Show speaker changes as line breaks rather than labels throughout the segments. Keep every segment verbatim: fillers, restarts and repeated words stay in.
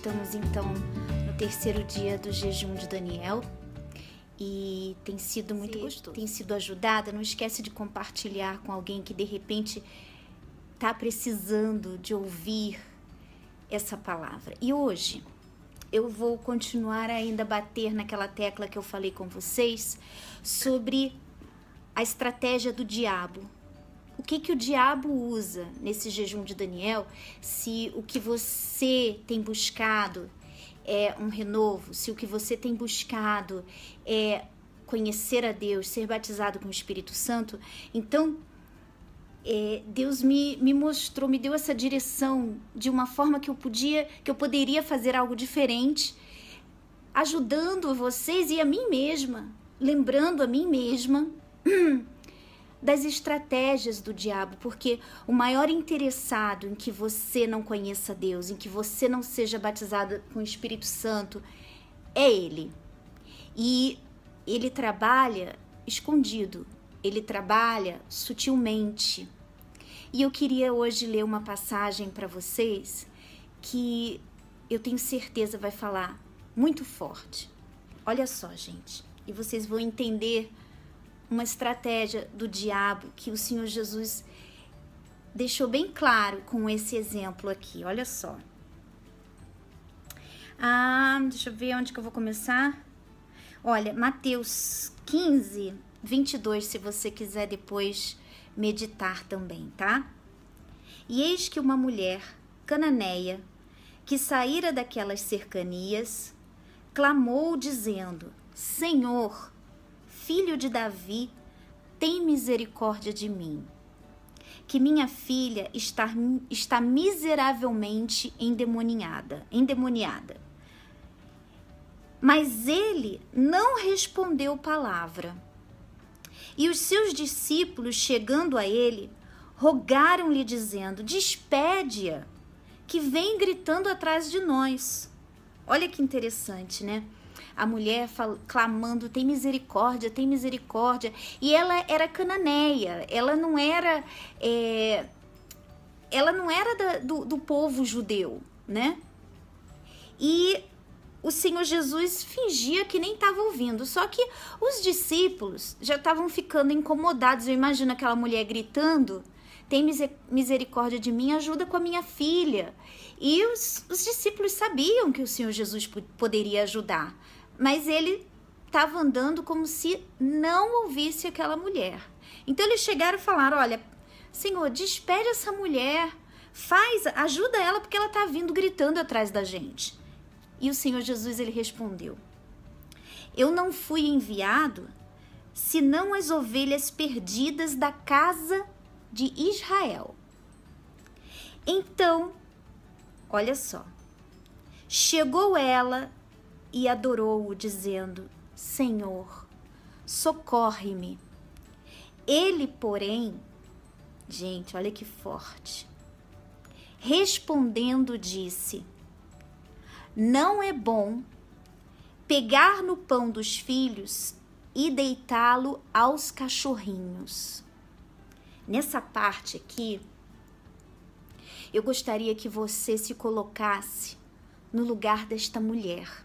estamos então no terceiro dia do jejum de Daniel e tem sido muito Sim. gostoso, tem sido ajudada. Não esquece de compartilhar com alguém que de repente está precisando de ouvir essa palavra. E hoje eu vou continuar ainda a bater naquela tecla que eu falei com vocês sobre a estratégia do diabo. O que que o diabo usa nesse jejum de Daniel, se o que você tem buscado é um renovo, se o que você tem buscado é conhecer a Deus, ser batizado com o Espírito Santo, então é, Deus me, me mostrou, me deu essa direção de uma forma que eu podia, que eu poderia fazer algo diferente, ajudando vocês e a mim mesma, lembrando a mim mesma das estratégias do diabo, porque o maior interessado em que você não conheça Deus, em que você não seja batizado com o Espírito Santo, é ele. E ele trabalha escondido, ele trabalha sutilmente. E eu queria hoje ler uma passagem para vocês que eu tenho certeza vai falar muito forte. Olha só, gente, e vocês vão entender uma estratégia do diabo que o Senhor Jesus deixou bem claro com esse exemplo aqui. Olha só. Ah, deixa eu ver onde que eu vou começar. Olha, Mateus quinze, vinte e dois, se você quiser depois meditar também, tá? E eis que uma mulher cananeia, que saíra daquelas cercanias, clamou dizendo: Senhor, Filho de Davi, tem misericórdia de mim, que minha filha está, está miseravelmente endemoniada, endemoniada. Mas ele não respondeu palavra. E os seus discípulos, chegando a ele, rogaram-lhe, dizendo: despede-a, que vem gritando atrás de nós. Olha que interessante, né? A mulher fal- clamando, tem misericórdia, tem misericórdia. E ela era cananeia, ela não era, é, ela não era da, do, do povo judeu, né? E o Senhor Jesus fingia que nem estava ouvindo. Só que os discípulos já estavam ficando incomodados. Eu imagino aquela mulher gritando: tem misericórdia de mim, ajuda com a minha filha. E os, os discípulos sabiam que o Senhor Jesus poderia ajudar, mas ele estava andando como se não ouvisse aquela mulher. Então eles chegaram e falaram: olha, Senhor, despede essa mulher, faz, ajuda ela, porque ela está vindo gritando atrás da gente. E o Senhor Jesus, ele respondeu: eu não fui enviado senão as ovelhas perdidas da casa de Israel. Então, olha só, chegou ela e adorou-o, dizendo: Senhor, socorre-me. Ele, porém, gente, olha que forte, respondendo disse: não é bom pegar no pão dos filhos e deitá-lo aos cachorrinhos. Nessa parte aqui, eu gostaria que você se colocasse no lugar desta mulher,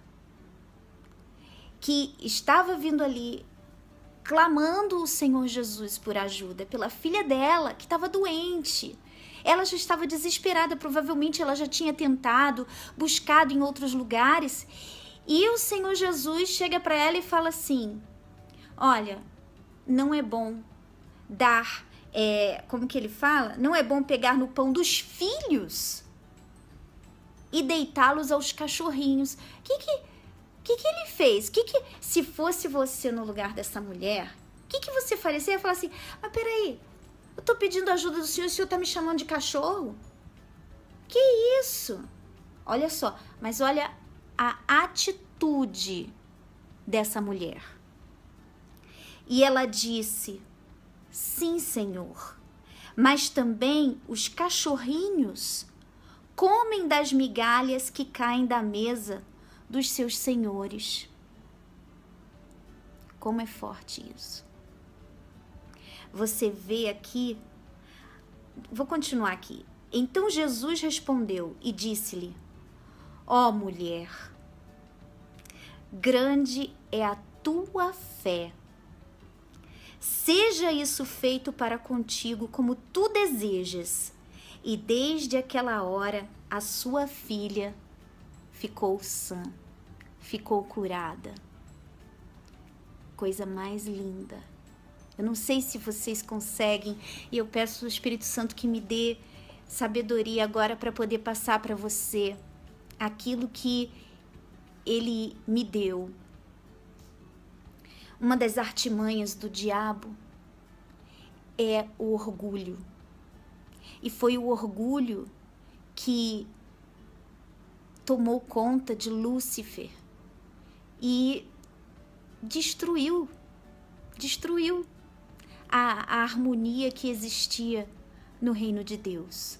que estava vindo ali, clamando o Senhor Jesus por ajuda, pela filha dela, que estava doente. Ela já estava desesperada, provavelmente ela já tinha tentado, buscado em outros lugares. E o Senhor Jesus chega para ela e fala assim: olha, não é bom dar, é, como que ele fala? Não é bom pegar no pão dos filhos e deitá-los aos cachorrinhos. O que que, que que ele fez? Que que, se fosse você no lugar dessa mulher, o que que você faria? Você ia falar assim: mas peraí, eu tô pedindo ajuda do Senhor e o Senhor tá me chamando de cachorro? Que isso? Olha só, mas olha a atitude dessa mulher. E ela disse: sim, Senhor, mas também os cachorrinhos comem das migalhas que caem da mesa dos seus senhores. Como é forte isso. Você vê aqui, vou continuar aqui. Então Jesus respondeu e disse-lhe: Ó mulher, grande é a tua fé. Seja isso feito para contigo como tu desejas. E desde aquela hora a sua filha ficou sã, ficou curada. Coisa mais linda. Eu não sei se vocês conseguem, e eu peço ao Espírito Santo que me dê sabedoria agora para poder passar para você aquilo que ele me deu. Uma das artimanhas do diabo é o orgulho. E foi o orgulho que tomou conta de Lúcifer e destruiu, destruiu a, a harmonia que existia no reino de Deus.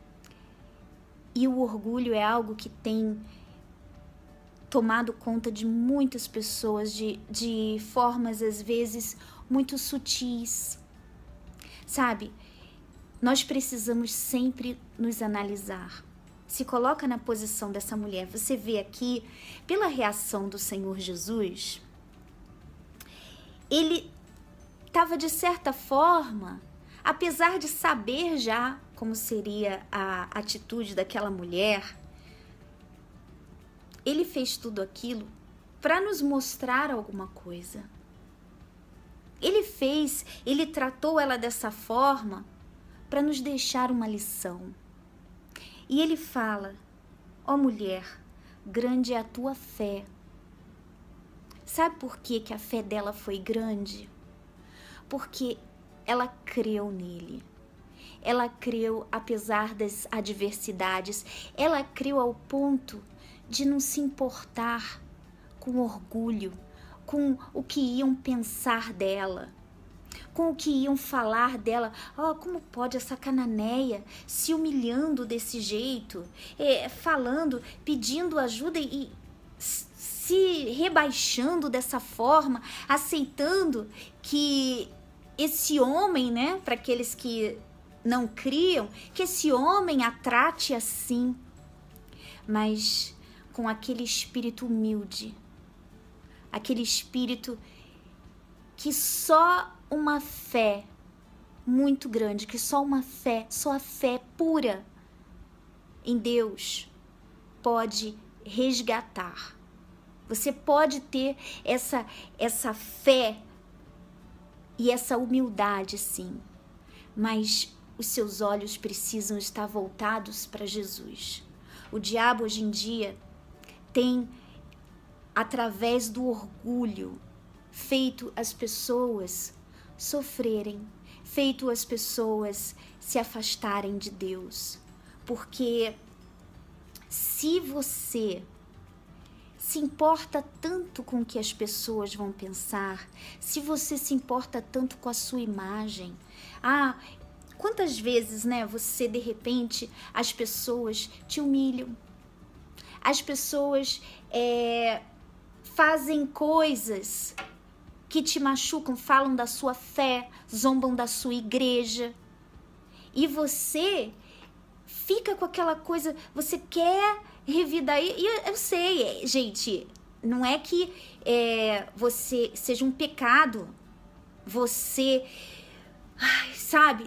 E o orgulho é algo que tem tomado conta de muitas pessoas de, de formas, às vezes, muito sutis. Sabe, nós precisamos sempre nos analisar. Se coloca na posição dessa mulher. Você vê aqui, pela reação do Senhor Jesus, ele estava, de certa forma, apesar de saber já como seria a atitude daquela mulher, ele fez tudo aquilo para nos mostrar alguma coisa. Ele fez, ele tratou ela dessa forma para nos deixar uma lição. E ele fala: ó mulher, grande é a tua fé. Sabe por que que a fé dela foi grande? Porque ela creu nele. Ela creu apesar das adversidades. Ela creu ao ponto de não se importar com orgulho, com o que iam pensar dela, com o que iam falar dela. Oh, como pode essa cananeia se humilhando desse jeito, é, falando, pedindo ajuda e se rebaixando dessa forma, aceitando que esse homem, né, para aqueles que não criam, que esse homem a trate assim, mas com aquele espírito humilde, aquele espírito que só uma fé muito grande, que só uma fé, só a fé pura em Deus pode resgatar. Você pode ter essa, essa fé e essa humildade, sim, mas os seus olhos precisam estar voltados para Jesus. O diabo hoje em dia tem, através do orgulho, feito as pessoas sofrerem, feito as pessoas se afastarem de Deus. Porque se você se importa tanto com o que as pessoas vão pensar, se você se importa tanto com a sua imagem, ah, quantas vezes, né, você de repente, as pessoas te humilham, as pessoas é, fazem coisas que te machucam, falam da sua fé, zombam da sua igreja, e você fica com aquela coisa, você quer revidar, e eu, eu sei, gente, não é que é, você seja um pecado, você, ai, sabe,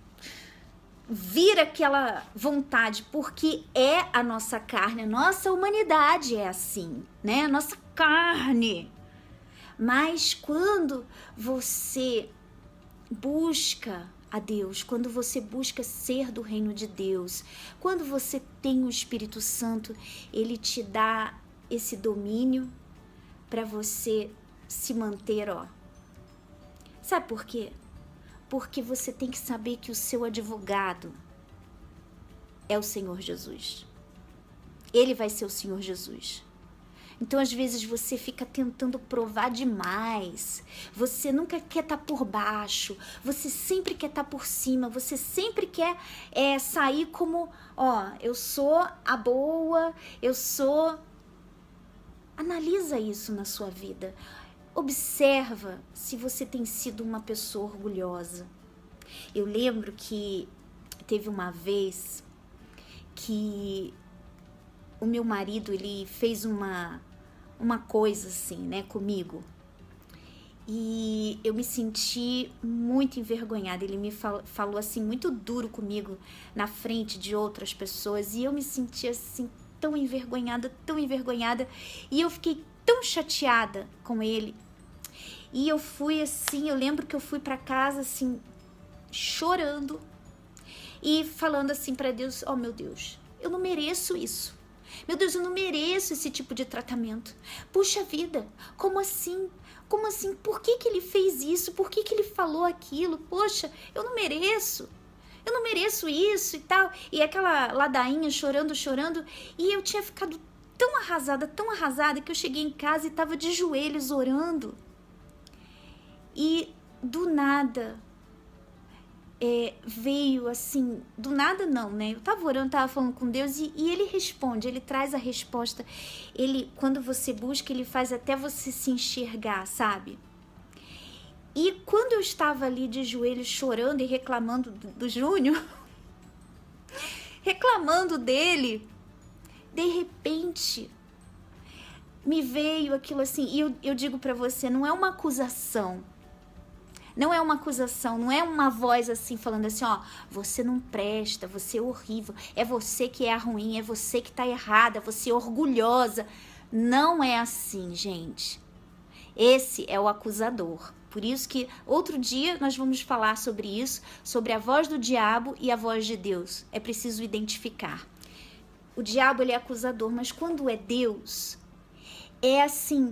vir aquela vontade, porque é a nossa carne, a nossa humanidade é assim, né? A nossa carne. Mas quando você busca a Deus, quando você busca ser do reino de Deus, quando você tem o Espírito Santo, ele te dá esse domínio para você se manter, ó. Sabe por quê? Porque você tem que saber que o seu advogado é o Senhor Jesus. Ele vai ser o Senhor Jesus. Então, às vezes, você fica tentando provar demais. Você nunca quer estar por baixo. Você sempre quer estar por cima. Você sempre quer é, sair como, ó, eu sou a boa, eu sou... Analisa isso na sua vida. Observa se você tem sido uma pessoa orgulhosa. Eu lembro que teve uma vez que o meu marido, ele fez uma, uma coisa assim, né, comigo. E eu me senti muito envergonhada. Ele me fal- falou assim, muito duro comigo, na frente de outras pessoas. E eu me senti assim, tão envergonhada, tão envergonhada. E eu fiquei tão chateada com ele. E eu fui assim, eu lembro que eu fui pra casa assim, chorando. E falando assim pra Deus, oh meu Deus, eu não mereço isso. Meu Deus, eu não mereço esse tipo de tratamento. Puxa vida, como assim? Como assim? Por que que ele fez isso? Por que que ele falou aquilo? Poxa, eu não mereço. Eu não mereço isso e tal. E aquela ladainha chorando, chorando. E eu tinha ficado tão arrasada, tão arrasada, que eu cheguei em casa e estava de joelhos orando. E do nada... É, veio assim, do nada não, né? Eu tava orando, tava falando com Deus e, e ele responde, ele traz a resposta. Ele, quando você busca, ele faz até você se enxergar, sabe? E quando eu estava ali de joelhos chorando e reclamando do, do Júnior, reclamando dele, de repente me veio aquilo assim, e eu, eu digo pra você, não é uma acusação. Não é uma acusação, não é uma voz assim falando assim, ó, você não presta, você é horrível, é você que é ruim, é você que tá errada, você é orgulhosa. Não é assim, gente. Esse é o acusador. Por isso que outro dia nós vamos falar sobre isso, sobre a voz do diabo e a voz de Deus. É preciso identificar. O diabo, ele é acusador, mas quando é Deus, é assim...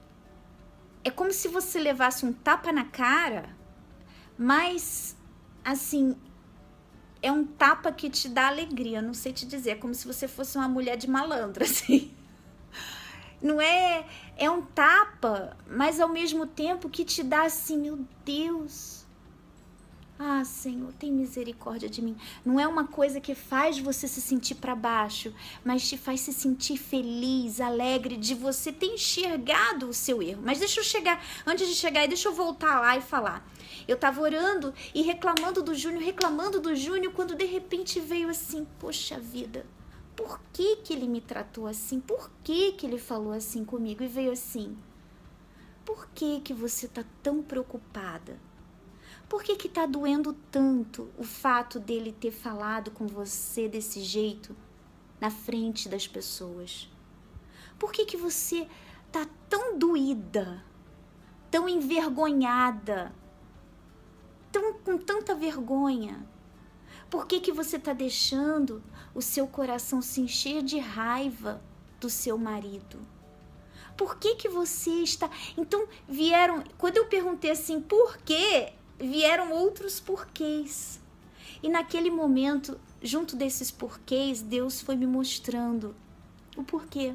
É como se você levasse um tapa na cara, mas, assim, é um tapa que te dá alegria, não sei te dizer, é como se você fosse uma mulher de malandro, assim. Não é, é um tapa, mas ao mesmo tempo que te dá assim, meu Deus, ah, Senhor, tem misericórdia de mim. Não é uma coisa que faz você se sentir para baixo, mas te faz se sentir feliz, alegre de você ter enxergado o seu erro. Mas deixa eu chegar, antes de chegar aí, deixa eu voltar lá e falar. Eu tava orando e reclamando do Júnior, reclamando do Júnior, quando de repente veio assim, poxa vida, por que que ele me tratou assim? Por que que ele falou assim comigo? E veio assim, por que que você tá tão preocupada? Por que que tá doendo tanto o fato dele ter falado com você desse jeito na frente das pessoas? Por que que você tá tão doída, tão envergonhada, tão, com tanta vergonha? Por que que você tá deixando o seu coração se encher de raiva do seu marido? Por que que você está... Então vieram... Quando eu perguntei assim, por quê? Vieram outros porquês. E naquele momento, junto desses porquês, Deus foi me mostrando o porquê.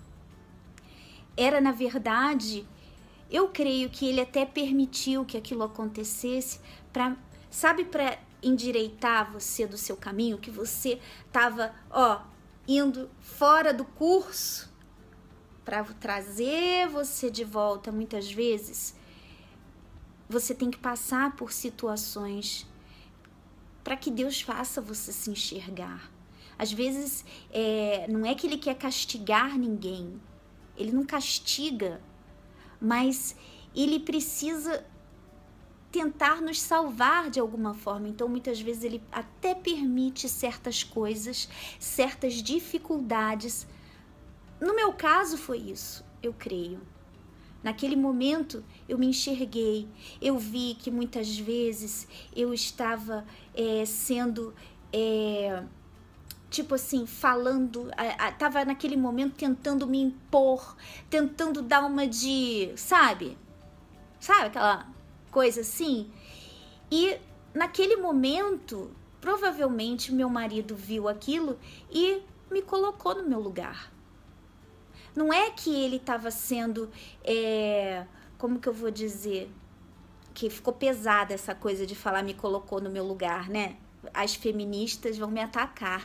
Era, na verdade, eu creio que Ele até permitiu que aquilo acontecesse para, sabe, para endireitar você do seu caminho, que você estava, ó, indo fora do curso, para trazer você de volta muitas vezes. Você tem que passar por situações para que Deus faça você se enxergar. Às vezes, é, não é que Ele quer castigar ninguém. Ele não castiga, mas Ele precisa tentar nos salvar de alguma forma. Então, muitas vezes, Ele até permite certas coisas, certas dificuldades. No meu caso, foi isso, eu creio. Naquele momento eu me enxerguei, eu vi que muitas vezes eu estava é, sendo, é, tipo assim, falando, estava naquele momento tentando me impor, tentando dar uma de, sabe? Sabe aquela coisa assim? E naquele momento, provavelmente meu marido viu aquilo e me colocou no meu lugar. Não é que ele estava sendo, é, como que eu vou dizer, que ficou pesada essa coisa de falar me colocou no meu lugar, né? As feministas vão me atacar.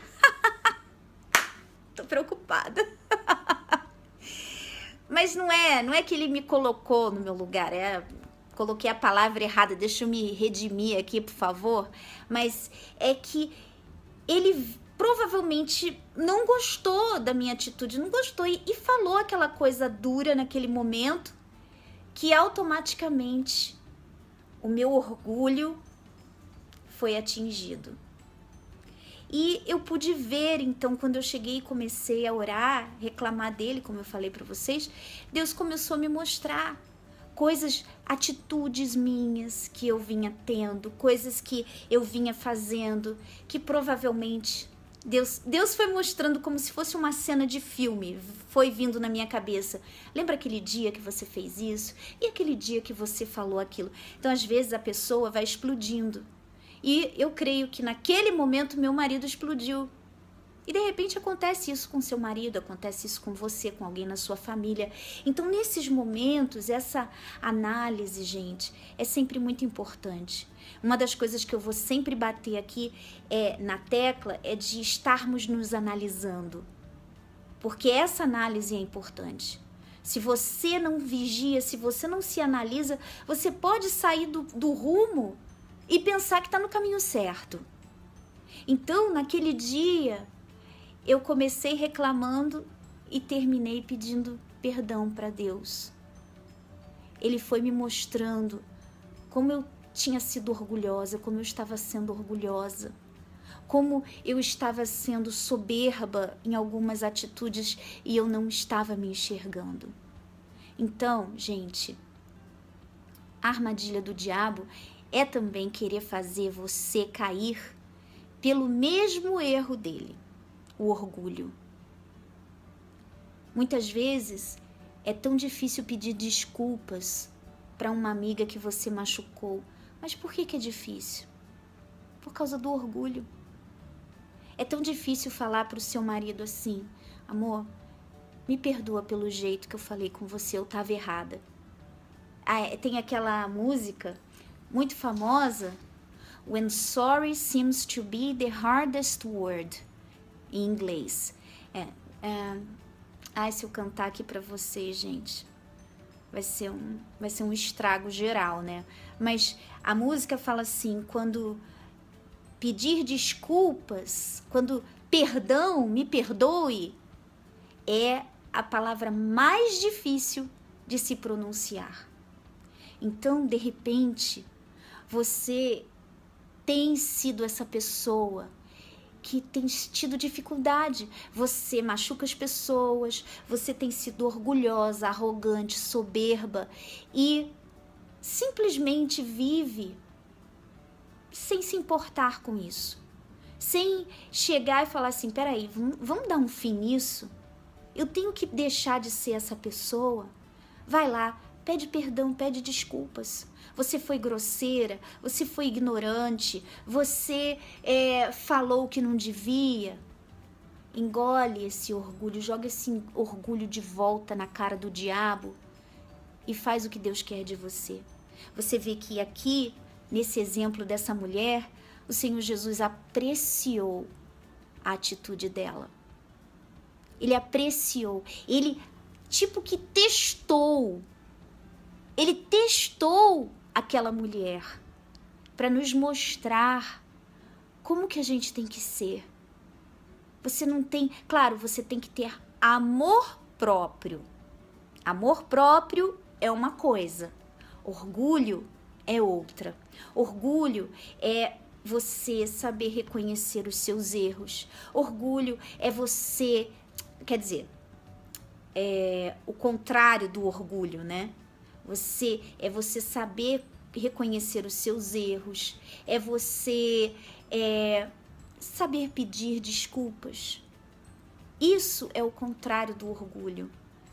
Tô preocupada. Mas não é, não é que ele me colocou no meu lugar, é, coloquei a palavra errada, deixa eu me redimir aqui, por favor. Mas é que ele provavelmente não gostou da minha atitude, não gostou e, e falou aquela coisa dura naquele momento, que automaticamente o meu orgulho foi atingido. E eu pude ver, então, quando eu cheguei e comecei a orar, reclamar dele, como eu falei para vocês, Deus começou a me mostrar coisas, atitudes minhas que eu vinha tendo, coisas que eu vinha fazendo, que provavelmente Deus, Deus foi mostrando como se fosse uma cena de filme, foi vindo na minha cabeça. Lembra aquele dia que você fez isso? E aquele dia que você falou aquilo? Então, às vezes, a pessoa vai explodindo. E eu creio que naquele momento meu marido explodiu. E de repente acontece isso com seu marido, acontece isso com você, com alguém na sua família. Então, nesses momentos, essa análise, gente, é sempre muito importante. Uma das coisas que eu vou sempre bater aqui é, na tecla é de estarmos nos analisando. Porque essa análise é importante. Se você não vigia, se você não se analisa, você pode sair do, do rumo e pensar que está no caminho certo. Então, naquele dia, eu comecei reclamando e terminei pedindo perdão para Deus. Ele foi me mostrando como eu tinha sido orgulhosa, como eu estava sendo orgulhosa, como eu estava sendo soberba em algumas atitudes e eu não estava me enxergando. Então, gente, a armadilha do diabo é também querer fazer você cair pelo mesmo erro dele, o orgulho. Muitas vezes é tão difícil pedir desculpas para uma amiga que você machucou. Mas por que que é difícil? Por causa do orgulho. É tão difícil falar para o seu marido assim: amor, me perdoa pelo jeito que eu falei com você, eu estava errada. Ah, tem aquela música muito famosa, When sorry seems to be the hardest word, em inglês. É, é, ai, se eu cantar aqui pra vocês, gente, vai ser, um, vai ser um estrago geral, né? Mas a música fala assim, quando pedir desculpas, quando perdão, me perdoe, é a palavra mais difícil de se pronunciar. Então, de repente, você tem sido essa pessoa que tem tido dificuldade. Você machuca as pessoas, você tem sido orgulhosa, arrogante, soberba e simplesmente vive sem se importar com isso. Sem chegar e falar assim, peraí, vamos, vamos dar um fim nisso? Eu tenho que deixar de ser essa pessoa? Vai lá, pede perdão, pede desculpas. Você foi grosseira, você foi ignorante, você é, falou o que não devia. Engole esse orgulho, joga esse orgulho de volta na cara do diabo e faz o que Deus quer de você. Você vê que aqui, nesse exemplo dessa mulher, o Senhor Jesus apreciou a atitude dela. Ele apreciou, ele tipo que testou, ele testou aquela mulher para nos mostrar como que a gente tem que ser. Você não tem, claro, você tem que ter amor próprio. Amor próprio é uma coisa, orgulho é outra. Orgulho é você saber reconhecer os seus erros. Orgulho é você, quer dizer, é o contrário do orgulho, né? Você é você saber reconhecer os seus erros, é você é, saber pedir desculpas. Isso é o contrário do orgulho.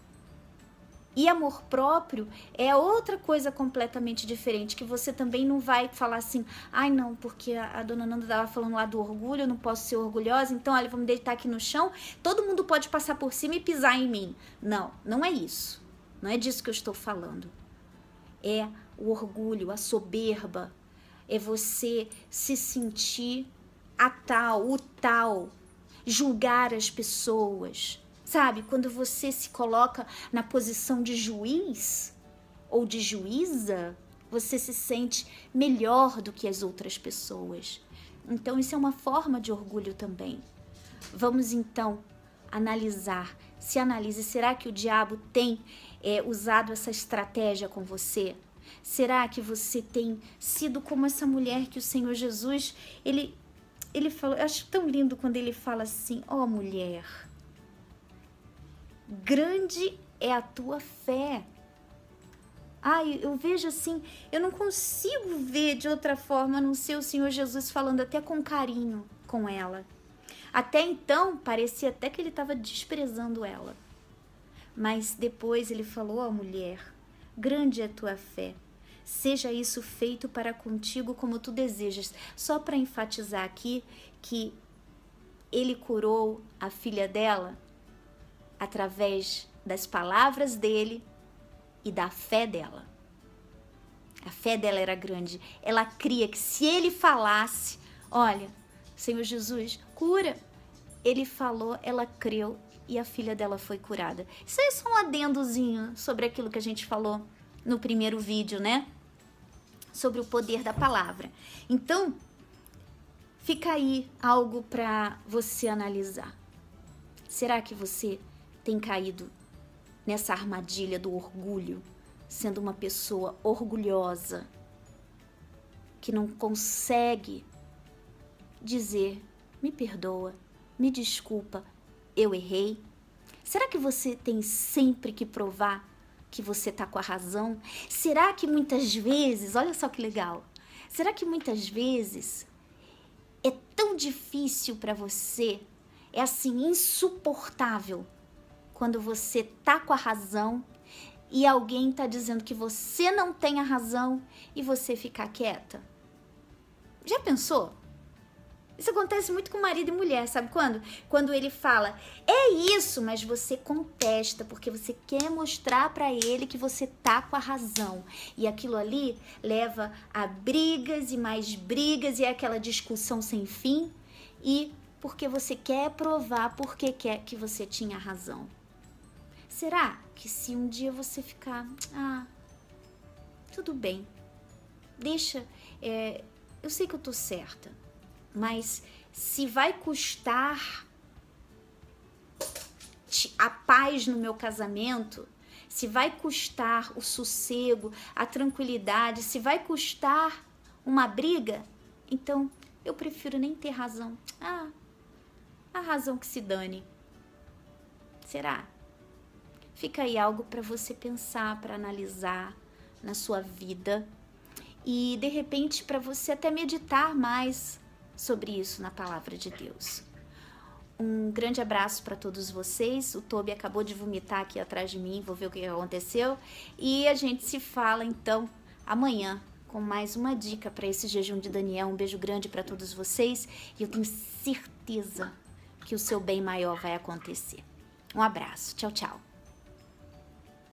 E amor próprio é outra coisa completamente diferente, que você também não vai falar assim, ai não, porque a, a dona Nanda estava falando lá do orgulho, eu não posso ser orgulhosa, então olha, vou me deitar aqui no chão, todo mundo pode passar por cima e pisar em mim. Não, não é isso. Não é disso que eu estou falando. É o orgulho, a soberba, é você se sentir a tal, o tal, julgar as pessoas. Sabe, quando você se coloca na posição de juiz ou de juíza, você se sente melhor do que as outras pessoas. Então, isso é uma forma de orgulho também. Vamos então analisar. Se analise, será que o diabo tem é, usado essa estratégia com você? Será que você tem sido como essa mulher que o Senhor Jesus, ele, ele falou, eu acho tão lindo quando ele fala assim, ó mulher, grande é a tua fé. Ai, eu vejo assim, eu não consigo ver de outra forma a não ser o Senhor Jesus falando até com carinho com ela. Até então, parecia até que ele estava desprezando ela. Mas depois ele falou, ó mulher, grande é a tua fé. Seja isso feito para contigo como tu desejas. Só para enfatizar aqui que ele curou a filha dela através das palavras dele e da fé dela. A fé dela era grande. Ela cria que se ele falasse, olha, Senhor Jesus, cura. Ele falou, ela creu e a filha dela foi curada. Isso é só um adendozinho sobre aquilo que a gente falou no primeiro vídeo, né? Sobre o poder da palavra. Então, fica aí algo para você analisar. Será que você tem caído nessa armadilha do orgulho, sendo uma pessoa orgulhosa, que não consegue dizer, me perdoa, me desculpa, eu errei? Será que você tem sempre que provar que você tá com a razão? Será que muitas vezes, olha só que legal, será que muitas vezes é tão difícil para você, é assim, insuportável, quando você tá com a razão e alguém tá dizendo que você não tem a razão e você ficar quieta? Já pensou? Isso acontece muito com marido e mulher, sabe quando? Quando ele fala, é isso, mas você contesta, porque você quer mostrar pra ele que você tá com a razão. E aquilo ali leva a brigas e mais brigas e é aquela discussão sem fim. E porque você quer provar porque quer que você tinha razão. Será que se um dia você ficar, ah, tudo bem, deixa, é, eu sei que eu tô certa, mas se vai custar a paz no meu casamento, se vai custar o sossego, a tranquilidade, se vai custar uma briga, então eu prefiro nem ter razão. Ah, a razão que se dane. Será? Fica aí algo para você pensar, para analisar na sua vida e de repente para você até meditar mais sobre isso na palavra de Deus. Um grande abraço para todos vocês. O Toby acabou de vomitar aqui atrás de mim, vou ver o que aconteceu. E a gente se fala então amanhã com mais uma dica para esse jejum de Daniel. Um beijo grande para todos vocês e eu tenho certeza que o seu bem maior vai acontecer. Um abraço, tchau, tchau.